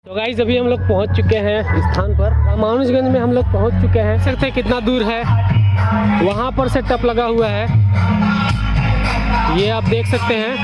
तो गाइस अभी हम लोग पहुंच चुके हैं स्थान पर। रामानुजगंज में हम लोग पहुंच चुके हैं। देख सकते हैं कितना दूर है, वहां पर सेटअप लगा हुआ है, ये आप देख सकते हैं।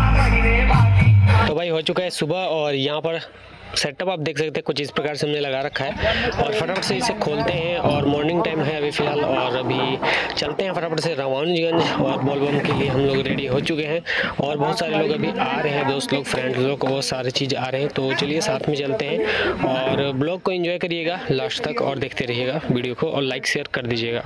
तो भाई हो चुका है सुबह और यहाँ पर सेटअप आप देख सकते हैं कुछ इस प्रकार से हमने लगा रखा है और फटाफट से इसे खोलते हैं और मॉर्निंग टाइम है अभी फ़िलहाल और अभी चलते हैं फटाफट से रामानुजगंज और बोलबम के लिए हम लोग रेडी हो चुके हैं और बहुत सारे लोग अभी आ रहे हैं, दोस्त लोग, फ्रेंड्स लोग, वो सारी चीज़ आ रहे हैं। तो चलिए साथ में चलते हैं और ब्लॉग को एंजॉय करिएगा लास्ट तक और देखते रहिएगा वीडियो को और लाइक शेयर कर दीजिएगा।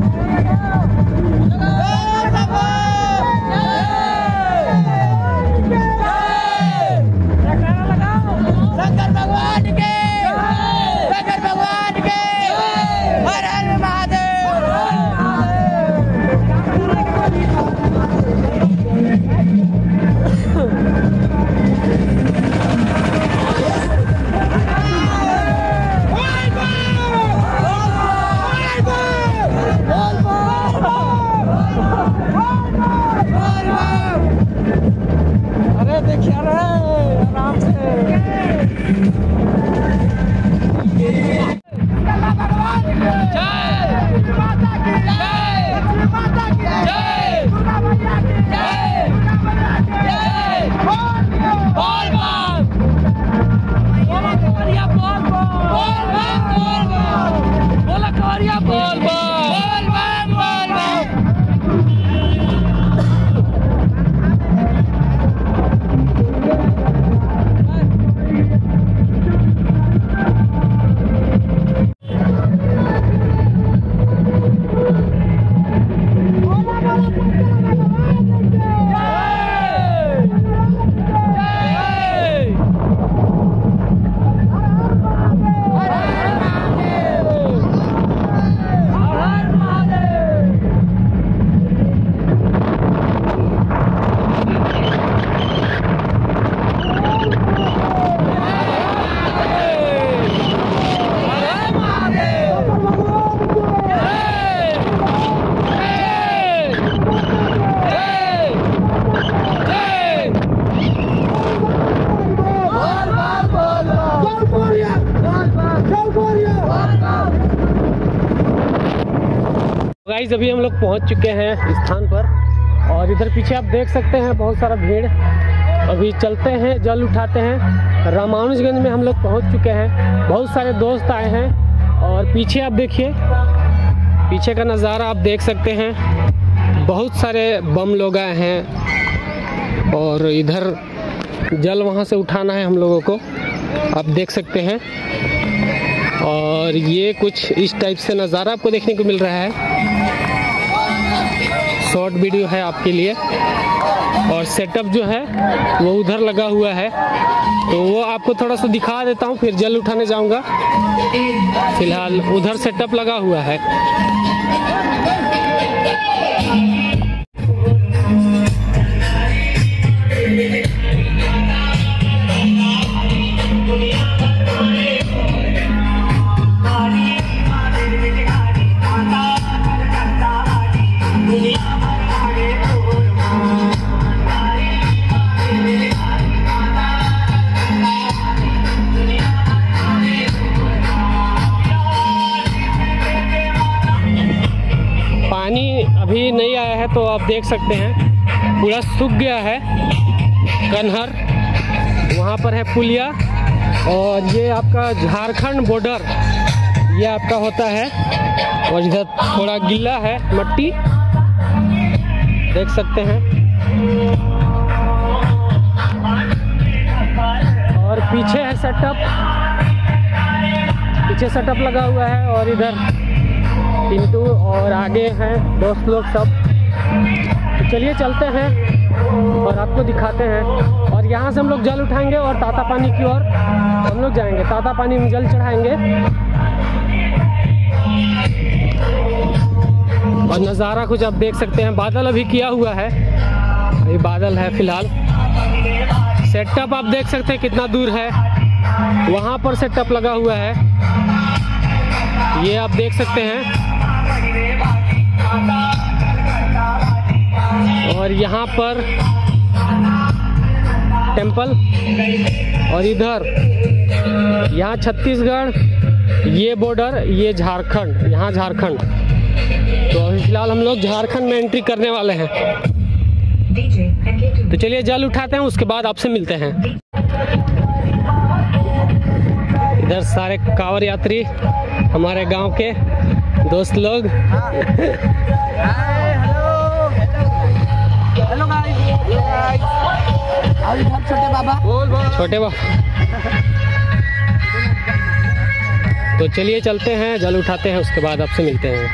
गाइस अभी हम लोग पहुंच चुके हैं स्थान पर और इधर पीछे आप देख सकते हैं बहुत सारा भीड़। अभी चलते हैं, जल उठाते हैं। रामानुजगंज में हम लोग पहुंच चुके हैं, बहुत सारे दोस्त आए हैं और पीछे आप देखिए, पीछे का नज़ारा आप देख सकते हैं, बहुत सारे बम लोग आए हैं और इधर जल वहां से उठाना है हम लोगों को, आप देख सकते हैं। और ये कुछ इस टाइप से नज़ारा आपको देखने को मिल रहा है। शॉर्ट वीडियो है आपके लिए और सेटअप जो है वो उधर लगा हुआ है, तो वो आपको थोड़ा सा दिखा देता हूँ, फिर जल उठाने जाऊँगा। फिलहाल उधर सेटअप लगा हुआ है। पानी अभी नहीं आया है तो आप देख सकते हैं पूरा सूख गया है। कन्हर वहाँ पर है पुलिया और ये आपका झारखंड बॉर्डर ये आपका होता है और इधर थोड़ा गिल्ला है, मट्टी देख सकते हैं। और पीछे है सेटअप, पीछे सेटअप लगा हुआ है और इधर पिंटू और आगे हैं दोस्त लोग सब। तो चलिए चलते हैं और आपको दिखाते हैं। और यहाँ से हम लोग जल उठाएंगे और ताता पानी की ओर हम लोग जाएंगे, ताता पानी में जल चढ़ाएंगे। और नज़ारा कुछ आप देख सकते हैं, बादल अभी किया हुआ है, अभी बादल है फिलहाल। सेटअप आप देख सकते हैं कितना दूर है, वहाँ पर सेटअप लगा हुआ है, ये आप देख सकते हैं। और यहाँ पर टेंपल और इधर यहाँ छत्तीसगढ़, ये बॉर्डर, ये झारखंड, यहाँ झारखंड। तो अभी फिलहाल हम लोग झारखंड में एंट्री करने वाले हैं। तो चलिए जल उठाते हैं, उसके बाद आपसे मिलते हैं। इधर सारे कांवड़ यात्री हमारे गांव के दोस्त लोग। Hello guys. छोटे बाबा। तो चलिए चलते हैं, जल उठाते हैं, उसके बाद आपसे मिलते हैं।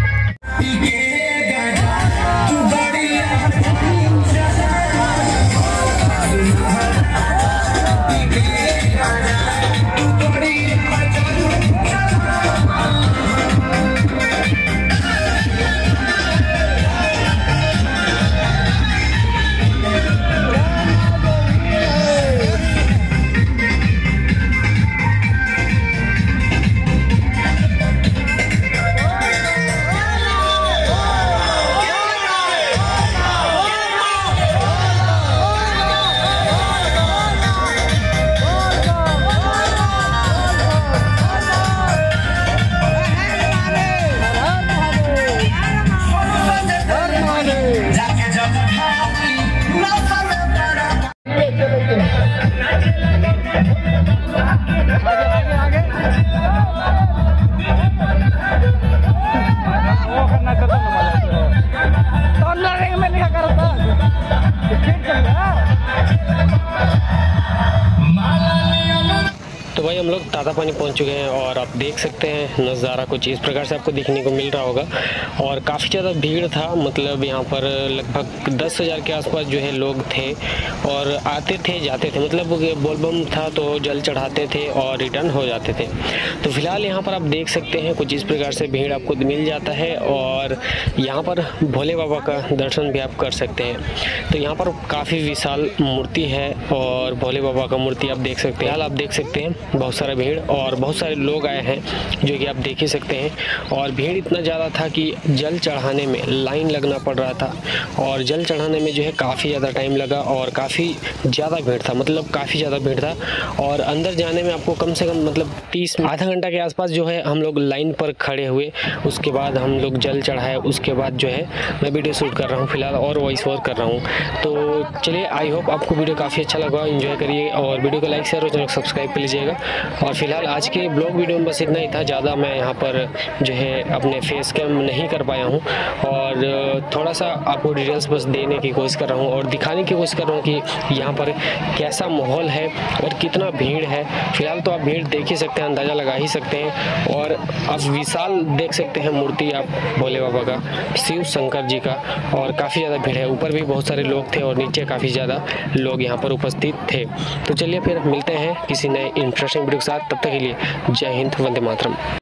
तो भाई हम लोग तातापानी पहुंच चुके हैं और आप देख सकते हैं नज़ारा कुछ इस प्रकार से आपको दिखने को मिल रहा होगा। और काफ़ी ज़्यादा भीड़ था, मतलब यहाँ पर लगभग 10,000 के आसपास जो है लोग थे और आते थे जाते थे, मतलब बोलबम था तो जल चढ़ाते थे और रिटर्न हो जाते थे। तो फिलहाल यहाँ पर आप देख सकते हैं कुछ इस प्रकार से भीड़ आपको मिल जाता है और यहाँ पर भोले बाबा का दर्शन भी आप कर सकते हैं। तो यहाँ पर काफ़ी विशाल मूर्ति है और भोले बाबा का मूर्ति आप देख सकते हैं। आप देख सकते हैं बहुत सारा भीड़ और बहुत सारे लोग आए हैं जो कि आप देख ही सकते हैं। और भीड़ इतना ज़्यादा था कि जल चढ़ाने में लाइन लगना पड़ रहा था और जल चढ़ाने में जो है काफ़ी ज़्यादा टाइम लगा और काफ़ी ज़्यादा भीड़ था, मतलब काफ़ी ज़्यादा भीड़ था। और अंदर जाने में आपको कम से कम मतलब 30 आधा घंटा के आसपास जो है हम लोग लाइन पर खड़े हुए, उसके बाद हम लोग जल चढ़ाए। उसके बाद जो है मैं वीडियो शूट कर रहा हूँ फिलहाल और वॉइस ओवर कर रहा हूँ। तो चलिए आई होप आपको वीडियो काफ़ी अच्छा लगा, एंजॉय करिए और वीडियो को लाइक शेयर और चैनल को सब्सक्राइब कर लीजिएगा। और फिलहाल आज के ब्लॉग वीडियो में बस इतना ही था, ज़्यादा मैं यहाँ पर जो है अपने फेस कैम नहीं कर पाया हूँ और थोड़ा सा आपको डिटेल्स बस देने की कोशिश कर रहा हूँ और दिखाने की कोशिश कर रहा हूँ कि यहाँ पर कैसा माहौल है और कितना भीड़ है। फिलहाल तो आप भीड़ देख ही सकते हैं, अंदाज़ा लगा ही सकते हैं। और आप विशाल देख सकते हैं मूर्ति आप भोले बाबा का, शिव शंकर जी का, और काफ़ी ज़्यादा भीड़ है। ऊपर भी बहुत सारे लोग थे और नीचे काफ़ी ज़्यादा लोग यहाँ पर उपस्थित थे। तो चलिए फिर मिलते हैं किसी नए इंटरेस्टिंग वीडियो के साथ, तब तक के लिए जय हिंद, वंदे मातरम।